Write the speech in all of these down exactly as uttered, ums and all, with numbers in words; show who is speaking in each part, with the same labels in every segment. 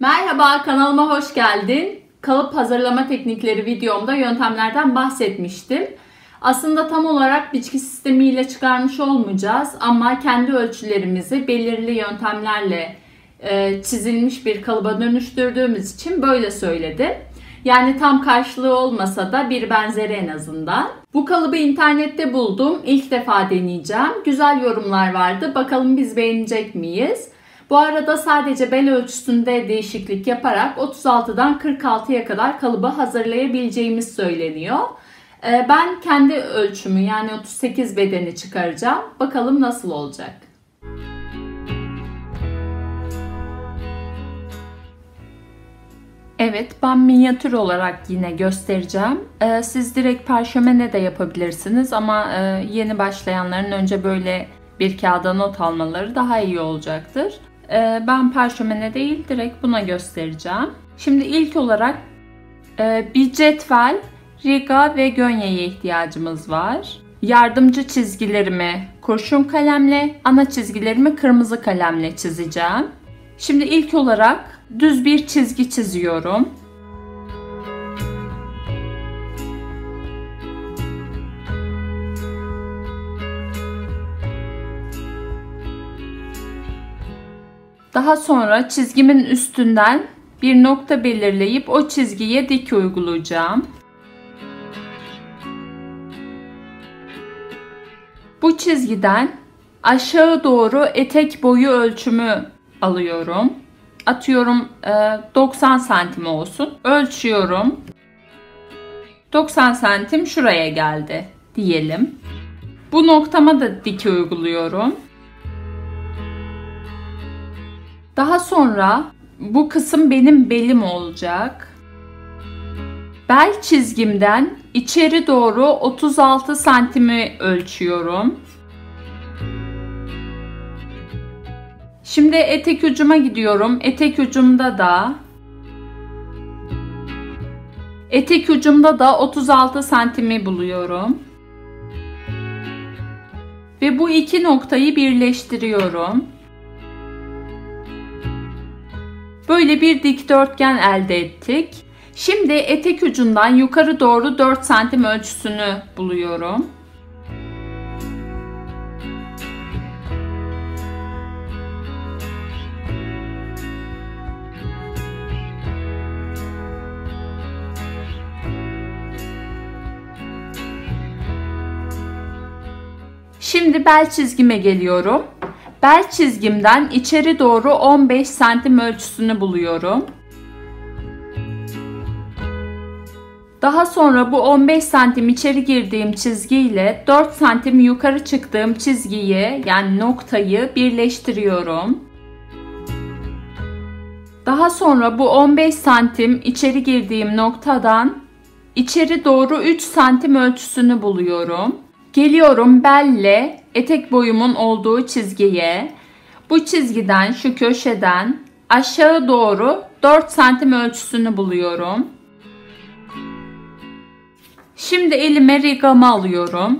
Speaker 1: Merhaba, kanalıma hoş geldin. Kalıp hazırlama teknikleri videomda yöntemlerden bahsetmiştim. Aslında tam olarak biçki sistemiyle çıkarmış olmayacağız ama kendi ölçülerimizi belirli yöntemlerle e, çizilmiş bir kalıba dönüştürdüğümüz için böyle söyledim. Yani tam karşılığı olmasa da bir benzeri en azından. Bu kalıbı internette buldum. İlk defa deneyeceğim. Güzel yorumlar vardı. Bakalım biz beğenecek miyiz? Bu arada sadece bel ölçüsünde değişiklik yaparak otuz altıdan kırk altıya kadar kalıbı hazırlayabileceğimiz söyleniyor. Ben kendi ölçümü yani otuz sekiz bedeni çıkaracağım. Bakalım nasıl olacak. Evet, ben minyatür olarak yine göstereceğim. Siz direkt parşömene de yapabilirsiniz ama yeni başlayanların önce böyle bir kağıda not almaları daha iyi olacaktır. Ben parşömene değil direkt buna göstereceğim. Şimdi ilk olarak bir cetvel, riga ve gönyeye ihtiyacımız var. Yardımcı çizgilerimi kurşun kalemle, ana çizgilerimi kırmızı kalemle çizeceğim. Şimdi ilk olarak düz bir çizgi çiziyorum. Daha sonra çizgimin üstünden bir nokta belirleyip o çizgiye dik uygulayacağım. Bu çizgiden aşağı doğru etek boyu ölçümü alıyorum. Atıyorum doksan santim olsun. Ölçüyorum. doksan santim şuraya geldi diyelim. Bu noktama da dik uyguluyorum. Daha sonra bu kısım benim belim olacak. Bel çizgimden içeri doğru otuz altı santimi ölçüyorum. Şimdi etek ucuma gidiyorum. Etek ucumda da etek ucumda da otuz altı santimi buluyorum. Ve bu iki noktayı birleştiriyorum. Böyle bir dikdörtgen elde ettik. Şimdi etek ucundan yukarı doğru dört santim ölçüsünü buluyorum. Şimdi bel çizgime geliyorum. Bel çizgimden içeri doğru on beş santim ölçüsünü buluyorum. Daha sonra bu on beş santim içeri girdiğim çizgiyle dört santim yukarı çıktığım çizgiyi yani noktayı birleştiriyorum. Daha sonra bu on beş santim içeri girdiğim noktadan içeri doğru üç santim ölçüsünü buluyorum. Geliyorum belle etek boyumun olduğu çizgiye. Bu çizgiden şu köşeden aşağı doğru dört santim ölçüsünü buluyorum. Şimdi elime rigamı alıyorum.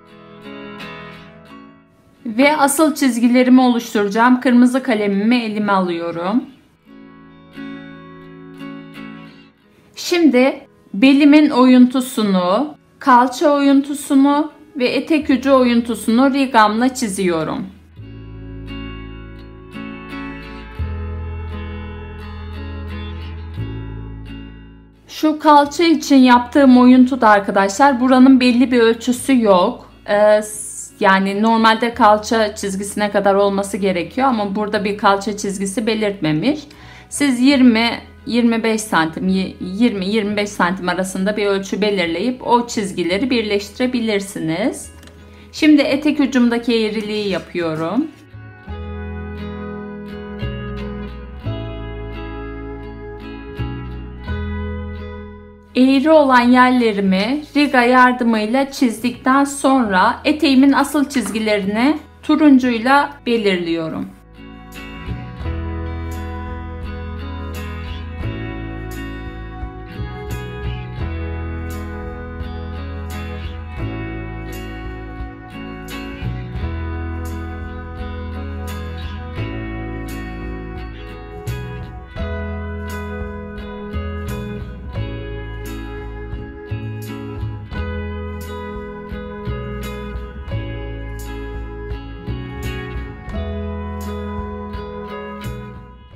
Speaker 1: Ve asıl çizgilerimi oluşturacağım kırmızı kalemimi elime alıyorum. Şimdi belimin oyuntusunu, kalça oyuntusunu ve etek ucu oyuntusunu rigamla çiziyorum. Şu kalça için yaptığım oyuntuda arkadaşlar buranın belli bir ölçüsü yok. Ee, yani normalde kalça çizgisine kadar olması gerekiyor ama burada bir kalça çizgisi belirtmemiş. Siz yirmi yirmi beş santim yirmi yirmi beş santim arasında bir ölçü belirleyip o çizgileri birleştirebilirsiniz. Şimdi etek ucumdaki eğriliği yapıyorum. Eğri olan yerlerimi riga yardımıyla çizdikten sonra eteğimin asıl çizgilerini turuncuyla belirliyorum.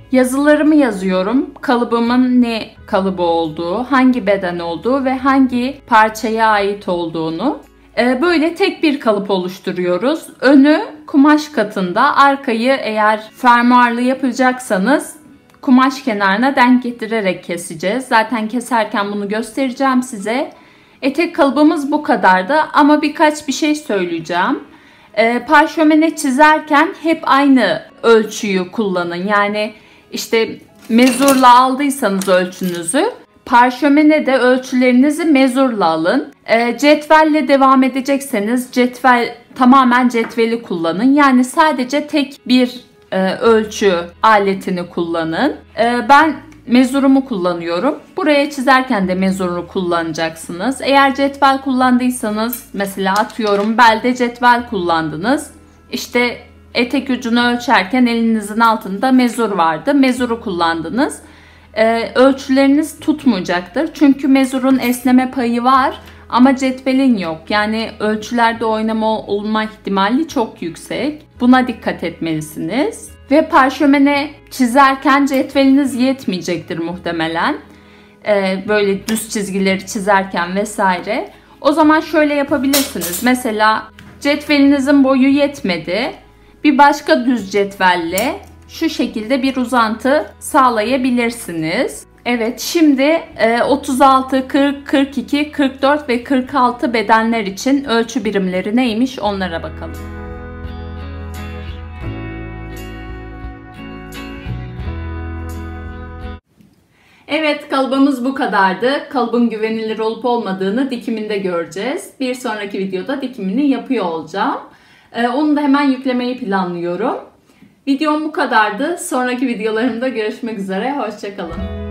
Speaker 1: yazılarımı yazıyorum. Kalıbımın ne kalıbı olduğu, hangi beden olduğu ve hangi parçaya ait olduğunu. Böyle tek bir kalıp oluşturuyoruz. Önü kumaş katında, arkayı eğer fermuarlı yapacaksanız kumaş kenarına denk getirerek keseceğiz. Zaten keserken bunu göstereceğim size. Etek kalıbımız bu kadardı ama birkaç bir şey söyleyeceğim. E, parşömene çizerken hep aynı ölçüyü kullanın. Yani işte mezurla aldıysanız ölçünüzü, parşömene de ölçülerinizi mezurla alın. E, cetvelle devam edecekseniz cetvel, tamamen cetveli kullanın. Yani sadece tek bir e, ölçü aletini kullanın. E, ben mezurumu kullanıyorum. Buraya çizerken de mezurunu kullanacaksınız. Eğer cetvel kullandıysanız, mesela atıyorum belde cetvel kullandınız. İşte etek ucunu ölçerken elinizin altında mezur vardı. Mezuru kullandınız. Ee, ölçüleriniz tutmayacaktır. Çünkü mezurun esneme payı var ama cetvelin yok. Yani ölçülerde oynama olma ihtimali çok yüksek. Buna dikkat etmelisiniz. Ve parşömene çizerken cetveliniz yetmeyecektir muhtemelen. Ee, böyle düz çizgileri çizerken vesaire. O zaman şöyle yapabilirsiniz. Mesela cetvelinizin boyu yetmedi. Bir başka düz cetvelle şu şekilde bir uzantı sağlayabilirsiniz. Evet, şimdi otuz altı, kırk, kırk iki, kırk dört ve kırk altı bedenler için ölçü birimleri neymiş onlara bakalım. Evet, kalıbımız bu kadardı. Kalıbın güvenilir olup olmadığını dikiminde göreceğiz. Bir sonraki videoda dikimini yapıyor olacağım. Onu da hemen yüklemeyi planlıyorum. Videom bu kadardı. Sonraki videolarımda görüşmek üzere. Hoşça kalın.